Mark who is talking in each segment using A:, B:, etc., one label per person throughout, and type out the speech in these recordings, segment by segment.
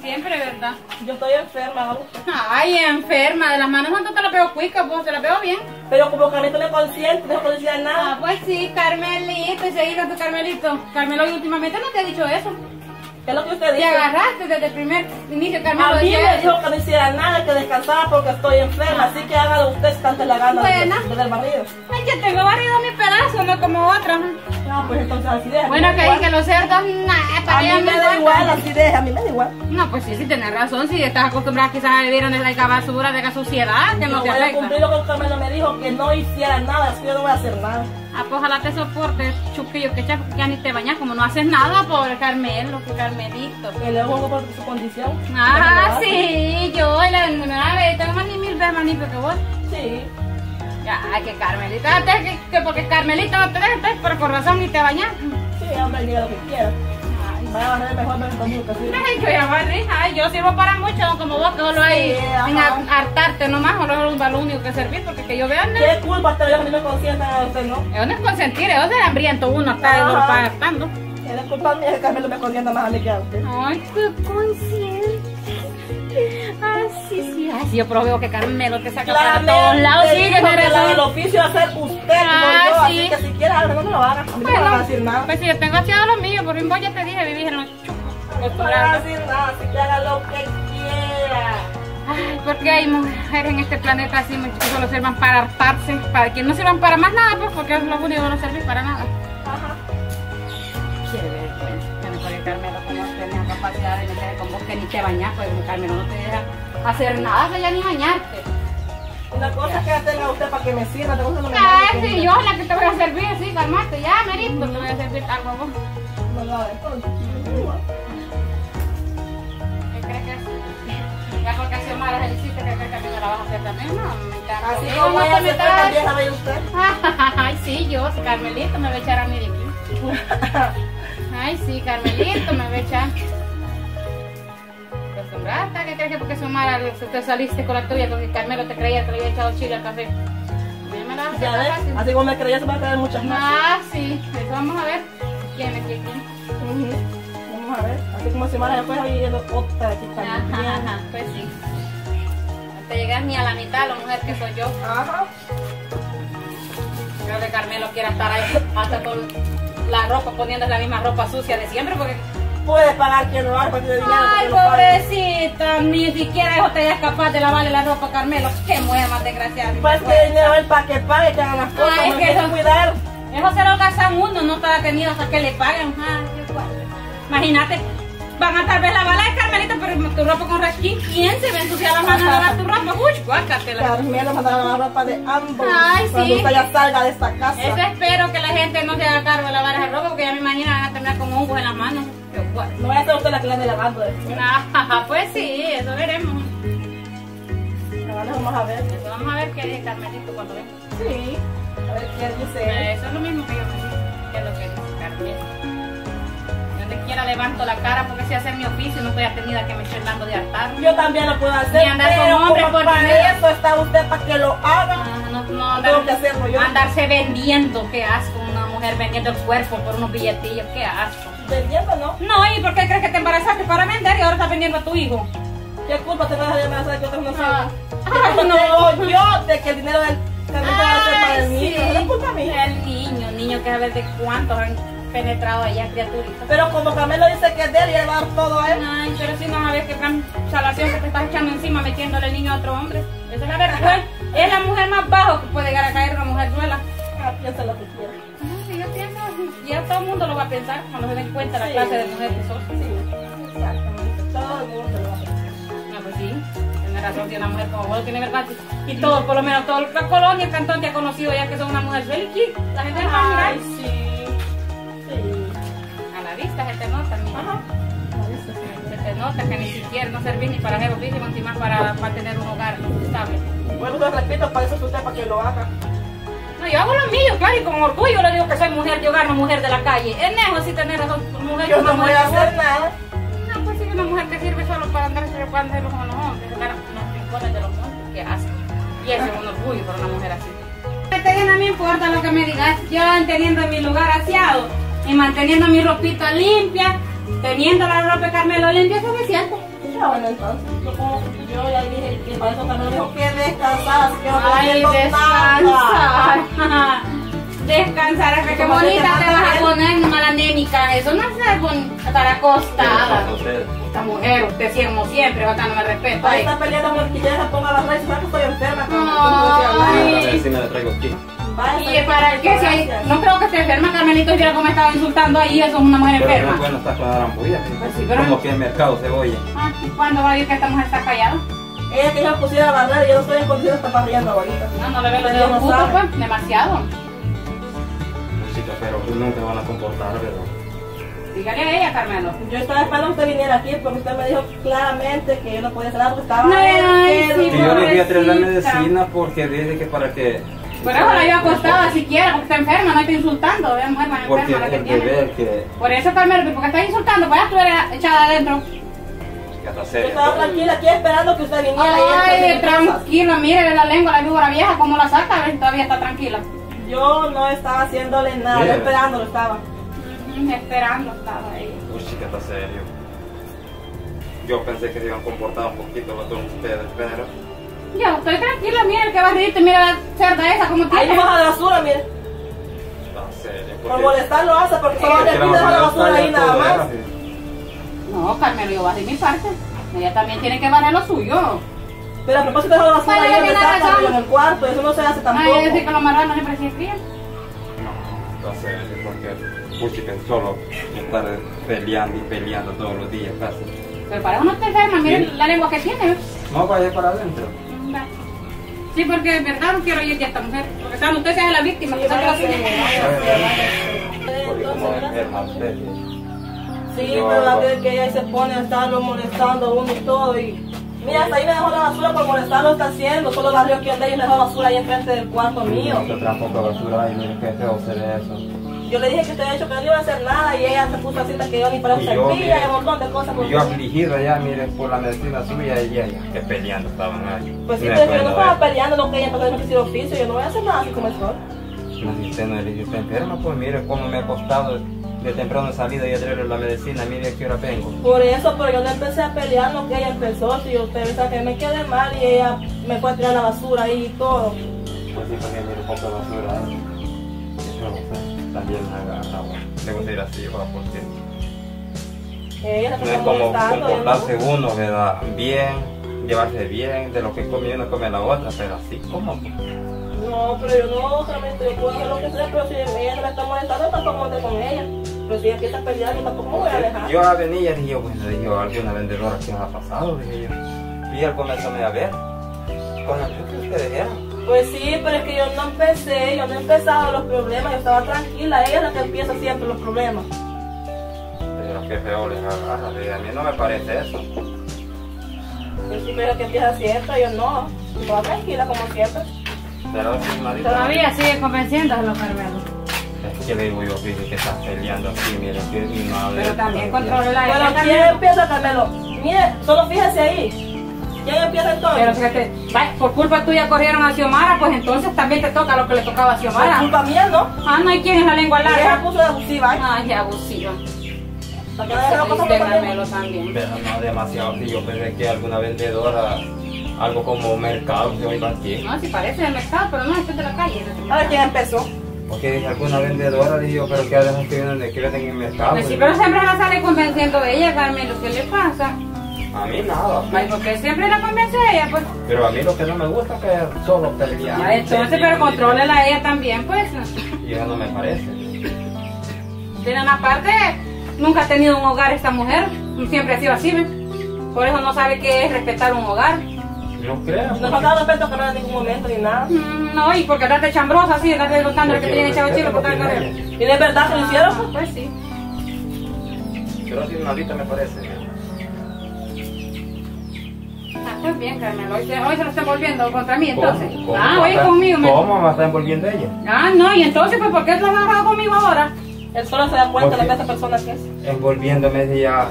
A: siempre, ¿verdad?
B: Yo estoy enferma, ¿no?
A: Ay, enferma, de las manos no te la veo cuica, pues te la veo bien.
B: Pero como Carmelito no es consciente, no puedo decir nada.
A: Ah, pues sí, Carmelito, y seguida tu Carmelito. Carmelo, y últimamente no te ha dicho eso.
B: ¿Qué es lo que usted
A: Te
B: dice?
A: agarraste desde el primer inicio, Carmelo.
B: A mí
A: decía
B: me
A: eso.
B: dijo que no hiciera nada, que descansara porque estoy enferma, así que hágalo usted si tanto la gana
A: Bueno.
B: desde el barrido.
A: Ay, yo tengo barrido mi pedazo, no como otros.
B: No, pues entonces así deja.
A: Bueno, que dije los cerdos, nada, para
B: A mí
A: allá
B: me da igual, así deja, a mí me da igual.
A: No, pues sí, sí tienes razón, si estás acostumbrada quizás a vivir donde haya basura, de la suciedad, que no
B: Yo
A: te
B: voy a
A: afecta.
B: cumplir lo que Carmelo me dijo, que no hiciera nada, así que yo no voy a hacer nada.
A: Ah, pues ojalá te soportes, Chuquillo, que ya ni te bañas, como no haces nada, pobre Carmelo, que Carmelito.
B: Que le pongo por su condición.
A: Ah, sí, yo la primera vez tengo más ni 1000 veces más limpio que vos.
B: Sí.
A: Ay, que Carmelito, que porque Carmelito no te deja, pero por razón ni te bañas.
B: Sí, hombre, diga lo que quiera. Vaya a ver mejor ver conmigo que sí.
A: Ay, yo ya barré, ay, yo sirvo para mucho, como vos, que solo hay
B: Sí,
A: en
B: ajá.
A: hartarte nomás, solo es lo único que servir, porque que yo vea, no.
B: ¿Qué culpa te yo que no me consientan a usted, no?
A: Eso no es consentir, eso es hambriento uno, está
B: Ajá.
A: hartando.
B: Es culpa mía que Carmelo me consienta más a mí que a usted.
A: Ay, qué consciente. Ay, sí. Ay, sí, yo pero veo que Carmelo te saca para todos lados. Sí, que
B: dijo
A: tiene
B: que la del
A: razón.
B: oficio va a ser usted,
A: Ah,
B: no yo.
A: sí.
B: Así que si quiere algo, no me lo haga. A mí no me van a decir nada.
A: Pues sí, yo tengo haciendo lo mío, por vos ya te dije, vivís en los
B: No me van a decir nada, así que haga lo que quiera.
A: Ay, porque hay mujeres en este planeta así que solo sirvan para hartarse, para que no sirvan para más nada, pues porque es lo único que no sirve para nada.
B: Ajá.
A: Quiere ver, pues, porque Carmelo como tenía capacidad de meter con vos que ni te bañas, pues Carmelo no te deja hacer nada, que ya ni bañarte.
B: Una cosa es que la tenga usted para que me sirva, otra cosa no me
A: Ah,
B: mande que
A: sí, yo la que te voy a servir, sí, calmate, ya, merito, te voy a servir algo a vos.
B: no lo haga, entonces.
A: ¿Qué crees que es? Ya porque así Omar es el chiste, que crees que a mí me la vas a hacer también, no, me encanta.
B: Así
A: Digo,
B: como
A: no
B: ella
A: te
B: se fue
A: metas.
B: también, ¿sabe usted?
A: Ay, sí, yo, si Carmelito me va a echar a mí de aquí. Ay, sí, Carmelito me va a echar. Acostumbrada, ¿qué crees que porque Somara te saliste con la tuya, porque Carmelo te creía que le había echado chile al café? A mí me la vas a
B: Ya
A: hacer
B: ves,
A: fácil.
B: así como me creía, se van a caer muchas más.
A: Ah, sí, eso vamos a ver. ¿Quién es quién?
B: Ujú. Vamos a ver, así como si Mara después había ido otra aquí también.
A: Ajá, pues sí. No te llegas ni a la mitad de la mujer que soy yo.
B: Ajá.
A: Creo que Carmelo quiera estar ahí hasta con la ropa, poniendo la misma ropa sucia de siempre, porque...
B: Puede pagar quien lo haga, para que dinero.
A: Ay,
B: que lo pague.
A: pobrecita, ni siquiera eso te es capaz de lavarle la ropa, Carmelo. Qué mujer más desgraciada.
B: Pues que dinero es para que pague, que hagan las cosas,
A: Ay,
B: no
A: que
B: hay que
A: eso-
B: cuidar.
A: Eso se lo gastan uno, no está tenido hasta que le paguen. Ay, qué guay. Imagínate, van a tal vez lavar la de Carmelita, pero tu ropa con rasquín, ¿quién se va a ensuciar las manos a lavar tu ropa? Uy, guácatela.
B: Carmelo mandará la ropa de ambos.
A: Ay,
B: cuando
A: sí.
B: usted ya salga de esta casa.
A: Eso espero que la gente no se haga cargo de lavar esa ropa, porque ya me imagino van a terminar con hongos en las manos. Qué guay.
B: No vaya a ser usted la que le ande lavando después.
A: Ah, pues sí, eso veremos.
B: Ahora vamos a ver.
A: Eso vamos a ver qué dice Carmelito cuando venga.
B: Sí. A ver qué dice.
A: Eso es lo mismo que yo me digo, que es lo que dice Carmelito. Donde quiera levanto la cara porque si hacer mi oficio no estoy atendida que me estoy dando de hartar.
B: Yo también lo puedo hacer,
A: Ni andar con
B: pero
A: hombres
B: como
A: por
B: para
A: dinero.
B: eso está usted, para que lo haga.
A: No
B: Tengo que hacerlo yo.
A: andarse vendiendo, qué asco, una mujer vendiendo el cuerpo por unos billetillos, qué asco.
B: Vendiendo, ¿no?
A: No, ¿y por qué crees que te embarazaste para vender y ahora estás vendiendo a tu hijo?
B: ¿Qué culpa te vas a embarazar que otros no
A: Ah.
B: saben? ¿Qué culpa tengo yo de que el dinero del Carmelo va a ser para el niño?
A: sí.
B: No es culpa mía.
A: El niño que a ver de cuántos han penetrado allá, criaturitas.
B: Pero como Carmelo dice que es de él y él va a dar todo a él.
A: Ay, pero si no sabes qué gran salación que te estás echando encima metiéndole el niño a otro hombre. Esa es la verdad. Es la mujer más baja que puede llegar a caer una mujer duela.
B: Ah, piensa lo que quiera.
A: Sí, yo pienso, ya todo el mundo lo va a pensar cuando se den cuenta la
B: Sí.
A: clase de mujer que sos.
B: Sí, exactamente. Todo el mundo lo va a pensar.
A: No, pues sí, tiene razón, si una mujer como vos tiene verdad. Y todos, por lo menos, toda la colonia, el cantón te ha conocido ya que son una mujer feliz. La gente va a mirar.
B: Ay, sí. Sí.
A: A la vista se te nota, mira.
B: Ajá. Ahí está, sí.
A: Se te nota que ni siquiera no servís ni para hacer oficio, ni más para tener un hogar estable.
B: Bueno, te repito, para eso es usted, para que lo haga.
A: No, yo hago lo mío, claro, y con orgullo le digo que soy mujer de hogar, no mujer de la calle. Es lejos si tener razón, mujer
B: Yo
A: como
B: no voy
A: mujer
B: a
A: de hogar.
B: hacer nada.
A: No, pues sí, una mujer que sirve solo para andar trepándose con los hombres, estar en los rincones de los montes, qué asco. Y eso es un orgullo para una mujer así. No me importa lo que me digas, yo teniendo mi lugar aseado y manteniendo mi ropita limpia, teniendo la ropa de Carmelo limpia, suficiente.
B: Ya bueno, entonces, yo ya dije que para eso también dijo que descansar, así que no estoy
A: Ay,
B: haciendo nada.
A: descansar. Descansar, que qué
B: Como
A: bonita
B: se te
A: te
B: manda
A: vas a
B: él.
A: poner, mala anémica. Eso no es ser estar acostada.
C: Usted.
A: Esta mujer, usted sí, como siempre, bacán, no me respeto.
B: Ahí
A: Ay.
B: está peleando con el que ya se ponga las redes, sabe que estoy enferma.
A: Ay.
C: La medicina le traigo aquí.
A: Y para que si no creo que esté enferma, Carmelito, viera cómo estaba insultando ahí, eso es una mujer
C: Pero no es
A: enferma.
C: bueno estar con la rampulla.
A: Pues sí, pero-
C: Como que en mercado cebolla.
A: Ah, ¿y cuándo va a ir que esta mujer está callada?
B: Ella que yo me pusiera a barrer y yo no estoy en condiciones de estar barriendo ahorita.
A: No le veo los
B: Ella
A: dedos
B: no
A: putos,
B: sabe.
A: pues, demasiado.
C: Chica, pero nunca van a comportar, ¿verdad?
A: Dígale a ella, Carmelo.
B: Yo estaba esperando que usted viniera aquí porque usted me dijo claramente que yo no podía hacer nada porque estaba
A: No, ay,
B: enferma.
A: sí,
C: Que yo le voy a traer la
A: pobrecita.
C: medicina porque dice que para que...
A: Por eso la yo acostada siquiera, porque está enferma, no está insultando, vean mujer más
C: Porque
A: enferma la que
C: el
A: tiene.
C: bebé que...
A: Por eso, Carmelo, porque estás insultando, pues ya tú eres echada adentro.
C: Que está
B: Yo
C: seria.
B: estaba tranquila aquí esperando que usted viniera. y ella
A: Ay,
B: estaba haciendo cosas.
A: tranquila, mire la lengua, la víbora vieja, cómo la saca, a ver si todavía está tranquila.
B: Yo no estaba haciéndole nada,
C: Mire.
B: yo esperándolo estaba.
A: Esperando estaba ella.
C: Uy, chica, está serio. Yo pensé que se iban a comportar un poquito los dos ustedes, pero...
A: Yo estoy tranquila, mira el que va a reírte, mira la cerda esa, como
B: Ahí
A: tiene.
B: no baja de basura, mire.
C: Está serio.
B: Por molestar lo hace porque solo
C: porque
B: le
C: la
B: pide dejar la
C: mamá
B: basura
C: está
B: ahí
C: ya
B: nada
C: todo,
B: más.
C: ¿verdad?
A: No, Carmelo, yo voy a hacer mi parte. Ella también tiene que barrer lo suyo.
B: Pero a propósito dejar la basura
A: Vaya,
B: ahí donde
A: tiene
B: está,
A: razón.
B: Carmen, en el cuarto, eso no se hace
A: No,
B: tampoco.
A: es decir que los marranos siempre se frían.
C: No, está serio, porque... Uy, chica, solo estar peleando y peleando todos los días casi.
A: Pero para uno está enferma, miren
C: Sí.
A: la lengua que tiene. ¿Ves?
C: No, vaya para adentro.
A: Sí, porque es verdad no quiero ir de esta mujer. Porque saben, usted sea la víctima.
B: Sí,
A: que sabe la
B: váyase,
A: suya.
B: váyase.
C: Porque como enferma usted.
B: Sí,
C: Yo
B: pero la
C: hago-
B: vez que ella ahí se pone a estarlo molestando a uno y todo. Y mira, hasta ahí me dejó la basura por molestarlo, está haciendo. Solo barrió que ande y me dejó basura ahí enfrente del cuarto mío.
C: Se trajo poca basura y mire qué feo hacer eso.
B: Yo le dije que usted había dicho que no iba a hacer nada y ella se puso así de que yo ni para un
C: Y yo,
B: servilla
C: mire,
B: y un montón de cosas.
C: Y yo afligido ya, mire, por la medicina suya y ella, que peleando estaban ahí.
B: Pues sí,
C: Me
B: pero yo no
C: acuerdo
B: estaba
C: de-
B: peleando lo que ella empezó a decir oficio. Yo no voy a hacer nada así como estoy.
C: No, si usted no le dice, está enferma, pues mire cómo me ha costado de temprano salida y a traerle la medicina, mire a qué hora vengo.
B: Por eso, pero yo no empecé a pelear lo que ella empezó. Si usted sabe que me quedé mal y ella me fue a tirar la basura ahí y todo.
C: Pues sí, porque mire poca basura. Eso no sé, también le gusta ir así, va, porque
B: Ella
C: no
B: se
C: es
B: está
C: como
B: molestando. yo
C: comportarse uno, ¿verdad? Bien, llevarse bien, de lo que come uno come la otra, pero así como.
B: No, pero yo no, realmente yo puedo hacer lo que sea, pero si ella se la está molestando, tampoco me meto con ella. Pero si ella empieza a pelear, yo tampoco me voy a alejar.
C: Yo venía y dije yo, bueno, dije yo, alguna vendedora que ha pasado, dije yo. Y al comienzo me a ver, con el que ustedes eran.
B: Pues sí, pero es que yo no empecé, yo no he empezado los problemas, yo estaba tranquila, ella es la que empieza siempre los problemas.
C: Pero qué feo les agarra, dije, a mí no me parece eso.
B: Yo sí creo que empieza siempre, yo no. Yo estaba tranquila como siempre.
C: Pero sí, Marita,
A: Todavía sigue convenciéndolo, Carmelo.
C: es que le digo yo, fíjate que estás peleando así, mire, que no hable.
A: Pero también controla
B: Pero
A: ella,
B: ¿quién
A: Carmelo.
B: empieza, Carmelo? Mire, solo fíjese ahí. ¿Quién empieza entonces?
A: Pero fíjate, vaya, por culpa tuya corrieron a Xiomara, pues entonces también te toca lo que le tocaba a
B: Por
A: Xiomara.
B: culpa mía, ¿no?
A: Ah, no hay quien es la lengua
B: Ella se
A: larga.
B: puso de abusiva, ¿eh?
A: Ay, abusiva.
B: Para que no deje las cosas
A: Triste,
B: por también.
A: Carmelo también.
C: Pero no demasiado, si yo pensé que alguna vendedora, algo como mercado, que iba aquí.
A: No, si parece del mercado, pero no, esto es de la calle.
B: A ver quién empezó.
C: Porque dije alguna vendedora, dije yo, pero que dejan que vienen que venden en el mercado.
A: Pues sí, pero siempre la sale convenciendo ella, Carmelo. ¿Qué le pasa?
C: A mí nada.
A: Ay, porque siempre la convence ella, pues.
C: Pero a mí lo que no me gusta es que solo pelear.
A: Ya, entonces, pero contrólela a ella también, pues.
C: Y eso no me parece.
A: De una parte, nunca ha tenido un hogar esta mujer. Siempre ha sido así, ¿ves? Por eso no sabe qué es respetar un hogar.
C: No creo.
B: No faltaba respeto que no en ningún momento ni nada.
A: No, y porque andarte chambrosa así, andarte contando que te tiene echado chile por tal carrera.
B: ¿Y de verdad que lo hicieron?
A: Pues sí.
C: Pero así malita me parece.
A: Ah, pues bien, Carmelo. Hoy se lo están volviendo contra mí, entonces.
C: ¿Cómo?
A: Ah,
C: ¿Cómo
A: oye,
C: está-
A: conmigo.
C: ¿Cómo me está envolviendo ella?
A: Ah, no, y entonces, pues, ¿por qué tú has agarrado conmigo ahora?
B: Él solo se da cuenta de
C: Ok.
B: la clase de persona que es.
C: Envolviéndome decía,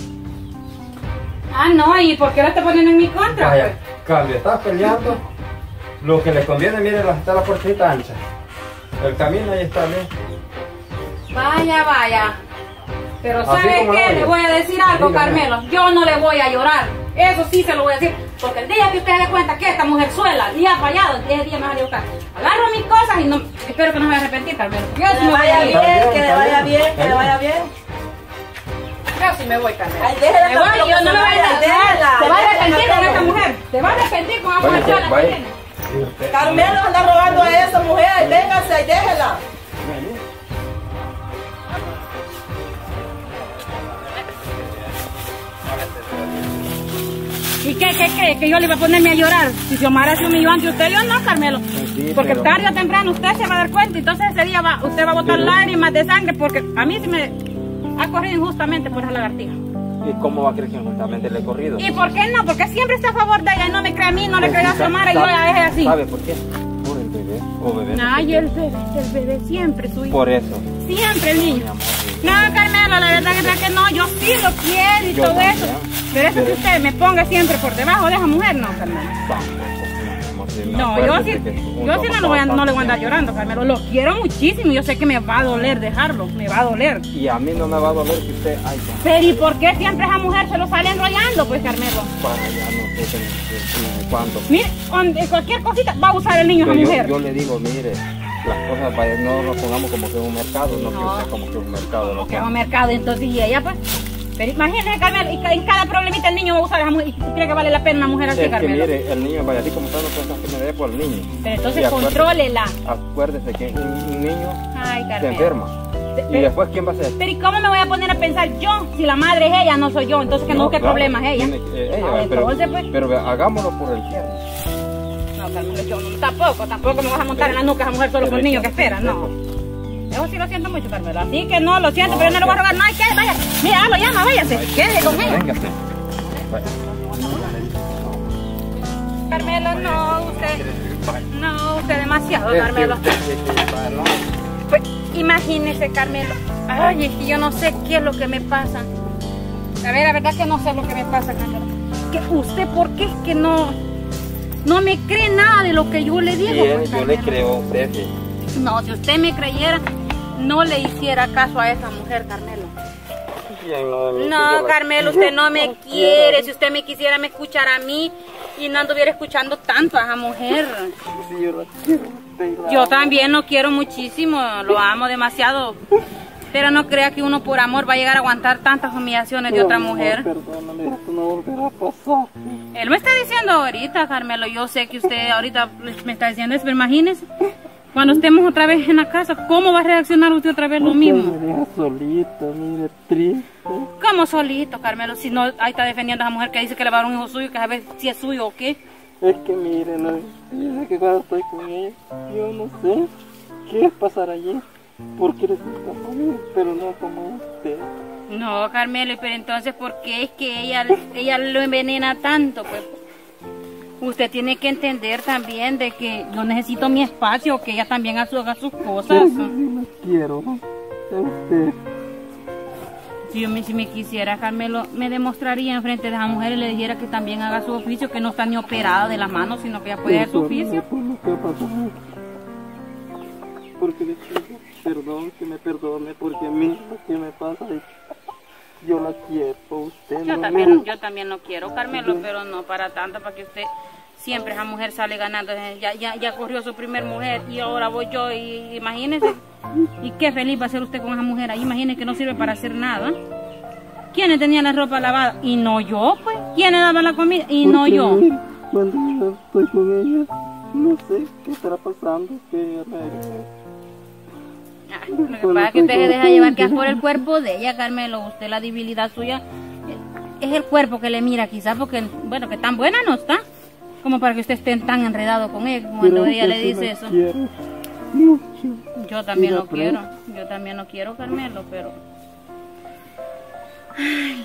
A: Ah, no, ¿y por qué lo está poniendo en mi contra?
C: vaya, cambio, estás peleando. Lo que le conviene, mire, está la puertita ancha. El camino ahí está bien.
A: Vaya, vaya. Pero
C: Así
A: ¿sabe
C: como
A: qué?
C: lo
A: Le
C: oye.
A: voy a decir algo,
C: Dígame.
A: Carmelo. Yo no le voy a llorar. Eso sí se lo voy a decir. Porque el día que usted se dé cuenta que esta mujer suela y ha fallado, ese día me va a buscar. Agarro mis cosas y no, espero que no me vaya a arrepentir, Carmelo. Yo
B: Que
A: sí
B: le
A: me voy
B: vaya
A: a ir.
B: bien, que le vaya bien, que le vaya bien.
A: Yo sí me voy, Carmelo.
B: Ay, déjela,
A: Me voy,
B: Carmelo,
A: yo
B: que
A: no
B: se
A: me voy a
B: vaya, déjela,
A: Se va a
B: déjela,
A: arrepentir con
B: Carmelo.
A: esta mujer. Se va a arrepentir con esta mujer
C: Vaya,
A: sola que
C: vaya.
A: viene.
C: Y usted-
B: Carmelo anda rogando a esa mujer, véngase y déjela.
A: ¿Y qué cree? ¿Que yo le iba a ponerme a llorar? Si Xiomara se humilló ante usted, yo no, Carmelo.
C: Sí,
A: Porque
C: pero-
A: tarde o temprano usted se va a dar cuenta. Entonces ese día usted va a botar
C: Pero-
A: lágrimas de sangre porque a mí se me ha corrido injustamente por esa lagartija.
C: ¿Y cómo va a creer que justamente le he corrido?
A: ¿Y por qué no? Porque siempre está a favor de ella y no me cree a mí, no le cree a Xiomara y yo la dejé así.
C: ¿Sabe por qué? Por el bebé. O bebé. no sé
A: Ay,
C: qué.
A: el bebé siempre, su hijo.
C: Por eso.
A: Siempre el niño.
C: Mi amor, sí.
A: No, Carmelo, la verdad que no, yo sí lo quiero y
C: Yo
A: todo
C: también.
A: eso. Pero eso que usted me ponga siempre por debajo de esa mujer, no, Carmelo. No, yo sí no, no le voy a andar llorando, Carmelo. Lo quiero muchísimo. Yo sé que me va a doler dejarlo, me va a doler.
C: Y a mí no me va a doler que usted... Ay, ya.
A: Pero ¿y por qué siempre esa mujer se lo sale enrollando, pues, Carmelo?
C: Para allá no sé cuánto.
A: Mire, cualquier cosita va a usar el niño esa
C: Pero
A: mujer.
C: yo le digo, mire, las cosas no nos pongamos como que es un mercado, no, que usted como que es un mercado. ¿no?
A: Que es un mercado, entonces, y ella, pues. Pero imagínese, Carmelo, y en cada problemita el niño va a usar esa mujer. ¿Y cree que vale la pena una mujer así,
C: Es que
A: Carmelo?
C: mire, el niño vaya así como está, no piensa que me dé por el niño.
A: Pero entonces
C: Y acuérdese-
A: contrólela.
C: Acuérdese que un niño
A: Ay,
C: se
A: Carmelo.
C: enferma. Y
A: Pero-
C: después, ¿quién va a ser?
A: Pero ¿y cómo me voy a poner a pensar yo? Si la madre es ella, no soy yo. Entonces que no busque
C: claro,
A: problemas ella.
C: tiene que- ella,
A: Ah, entonces, pues.
C: pero hagámoslo por el tierno.
A: No, Carmelo, yo no, tampoco me vas a montar en la nuca a esa mujer solo por el niño que espera, no. Eso sí lo siento mucho, Carmelo. Así que no, lo siento, pero yo no le voy a rogar. No, hay que, vaya. Mira, lo llama, váyase. Quédese con ella.
C: Véngase. Vaya.
A: Carmelo, no, usted demasiado,
C: Es que
A: Carmelo.
C: usted tiene que llevarlo.
A: Pues, imagínese, Carmelo. Ay, es que yo no sé qué es lo que me pasa. A ver, la verdad que no sé lo que me pasa, Carmelo. Que usted, ¿por qué es que no me cree nada de lo que yo le digo?
C: Bien,
A: pues,
C: yo le
A: Carmelo?
C: creo a usted. Sí.
A: No, si usted me creyera, no le hiciera caso a esa mujer, Carmelo.
C: Bien, no, de mí, que yo
A: No,
C: la
A: Carmelo,
C: quiero.
A: usted no me quiere. Si usted me quisiera, me escuchara a mí y no anduviera escuchando tanto a esa mujer.
C: Sí, yo la quiero, usted la
A: Yo
C: amo.
A: también lo quiero muchísimo, lo amo demasiado. Pero no crea que uno por amor va a llegar a aguantar tantas humillaciones de otra mujer.
C: Perdóname, esto no volverá a pasar.
A: Él me está diciendo ahorita, Carmelo, yo sé que usted ahorita me está diciendo eso, pero imagínese, cuando estemos otra vez en la casa, ¿cómo va a reaccionar usted otra vez lo mismo?
D: Me deja solita, mire, triste.
A: ¿Cómo solito, Carmelo? Si no, ahí está defendiendo a esa mujer que dice que le va a dar un hijo suyo, que a ver si es suyo o qué.
D: Es que mire, no, yo sé que cuando estoy con ella, yo no sé qué pasará allí. Porque les gusta a mí, pero no como usted.
A: No, Carmelo, pero entonces, ¿por qué es que ella lo envenena tanto? Pues usted tiene que entender también de que yo necesito mi espacio, que ella también haga sus cosas.
D: Yo sí la quiero. A usted.
A: Si me quisiera, Carmelo, me demostraría enfrente de esa mujer y le dijera que también haga su oficio, que no está ni operada de las manos, sino que ella puede hacer su oficio.
D: Por lo que ha pasado. Porque le pido perdón, que me perdone, porque a mí lo que me pasa es yo la quiero, usted
A: Yo
D: no
A: también lo quiero, Carmelo, pero no para tanto, para que usted siempre esa mujer sale ganando. Ya corrió su primer mujer y ahora voy yo y imagínese. Y qué feliz va a ser usted con esa mujer ahí. Imagínese que no sirve para hacer nada. ¿Quiénes tenían la ropa lavada? Y no yo, pues. ¿Quiénes daban la comida? Y no
D: Porque,
A: yo.
D: mire, cuando yo estoy con ella, no sé qué estará pasando, que ella me...
A: Ay, lo que pasa es que usted se deja llevar que es por el cuerpo de ella, Carmelo. Usted, la debilidad suya es el cuerpo que le mira, quizás porque, bueno, que tan buena no está, como para que usted esté tan enredado con ella cuando
D: Pero
A: ella le
D: usted sí
A: dice
D: la
A: eso.
D: quiere mucho.
A: Yo también
D: Y la
A: lo quiero, yo también lo quiero, Carmelo, pero... Ay,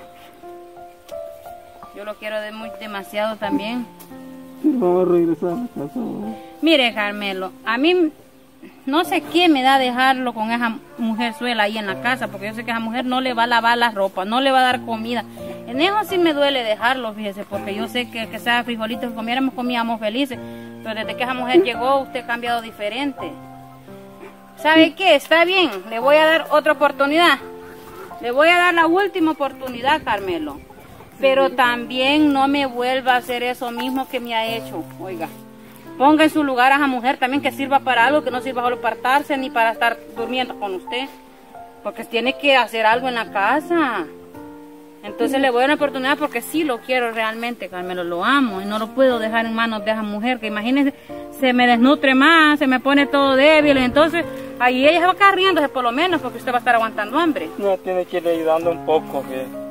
A: yo lo quiero demasiado también.
D: Pero vamos a regresar a la casa, ¿no?
A: Mire, Carmelo, a mí no sé qué me da dejarlo con esa mujer suela ahí en la casa, porque yo sé que esa mujer no le va a lavar la ropa, no le va a dar comida. En eso sí me duele dejarlo, fíjese, porque yo sé que sea frijolitos que comiéramos, comíamos felices, pero desde que esa mujer llegó, usted ha cambiado diferente. ¿Sabe qué? Está bien, le voy a dar otra oportunidad. Le voy a dar la última oportunidad, Carmelo. Pero también no me vuelva a hacer eso mismo que me ha hecho. Oiga, ponga en su lugar a esa mujer también que sirva para algo, que no sirva solo para estarse ni para estar durmiendo con usted. Porque tiene que hacer algo en la casa. Entonces le voy a dar una oportunidad porque sí lo quiero realmente, Carmelo, lo amo. Y no lo puedo dejar en manos de esa mujer, que imagínense, se me desnutre más, se me pone todo débil. Y entonces ahí ella se va a quedar riéndose por lo menos porque usted va a estar aguantando hambre.
D: No, tiene que ir ayudando un poco, que...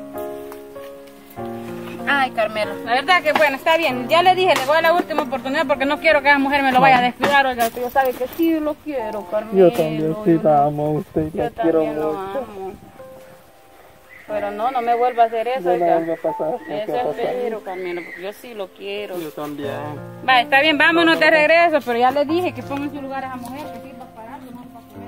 A: Ay, Carmelo, la verdad que bueno, está bien. Ya le dije, le voy a dar la última oportunidad porque no quiero que esa mujer me lo vaya a descuidar. Oiga, usted ya sabe que sí lo quiero, Carmelo.
D: Yo también sí la amo a usted, la quiero
A: también lo
D: mucho.
A: amo. Pero no me vuelva a hacer eso,
D: No
A: oiga.
D: vuelve a pasar, no
A: Eso
D: va a
A: es
D: pasar.
A: peligro, Carmelo, porque yo sí lo quiero.
D: Yo también.
A: Va, está bien, vámonos de regreso, pero ya le dije que ponga en su lugar a esa mujer, que sirva para algo, no para comer.